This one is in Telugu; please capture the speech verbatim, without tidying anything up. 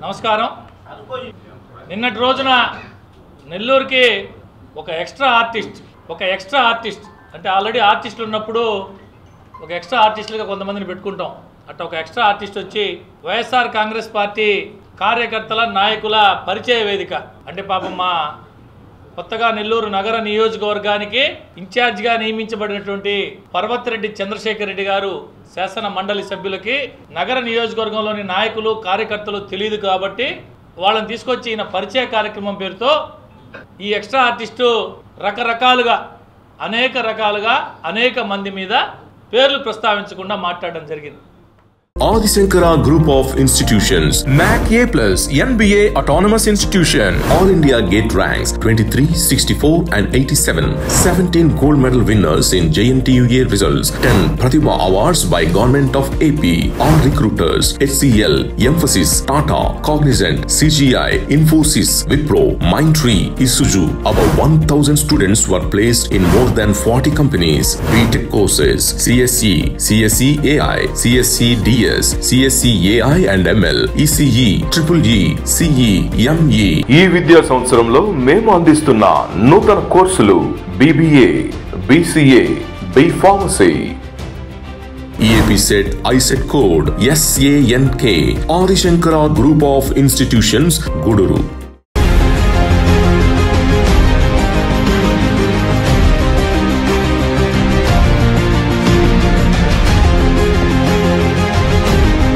నమస్కారం. నిన్నటి రోజున నెల్లూరుకి ఒక ఎక్స్ట్రా ఆర్టిస్ట్ ఒక ఎక్స్ట్రా ఆర్టిస్ట్ అంటే ఆల్రెడీ ఆర్టిస్టులు ఉన్నప్పుడు ఒక ఎక్స్ట్రా ఆర్టిస్టులుగా కొంతమందిని పెట్టుకుంటాం. అట్లా ఒక ఎక్స్ట్రా ఆర్టిస్ట్ వచ్చి వైఎస్ఆర్ కాంగ్రెస్ పార్టీ కార్యకర్తల నాయకుల పరిచయ వేదిక అంటే పాపం మా కొత్తగా నెల్లూరు నగర నియోజకవర్గానికి ఇన్ఛార్జిగా నియమించబడినటువంటి పర్వతిరెడ్డి చంద్రశేఖర్ రెడ్డి గారు శాసన మండలి సభ్యులకి నగర నియోజకవర్గంలోని నాయకులు కార్యకర్తలు తెలియదు కాబట్టి వాళ్ళని తీసుకొచ్చి ఈయన పరిచయ కార్యక్రమం పేరుతో ఈ ఎక్స్ట్రా ఆర్టిస్టు రకరకాలుగా అనేక రకాలుగా అనేక మంది మీద పేర్లు ప్రస్తావించకుండా మాట్లాడడం జరిగింది. Adi Shankara Group of Institutions, M A C A plus, N B A Autonomous Institution, All India Gate ranks twenty-three, sixty-four and eighty-seven, seventeen gold medal winners in J N T U A results, ten Pratibha Awards by Government of A P, all recruiters, H C L, Emphasis, Tata, Cognizant, C G I, Infosys, Wipro, Mindtree, Isuzu. About one thousand students were placed in more than forty companies. B Tech courses, C S E, C S E A I, C S E D S, C S E A I and M L, E C E, Triple E, C E, M E. ఈ విద్యా సంవత్సరంలో మేము అందిస్తున్న నూతన కోర్సులు B B A, B C A, B Pharmacy. E A P set I set code S A N K. Adi Shankara Group of Institutions, Guduru.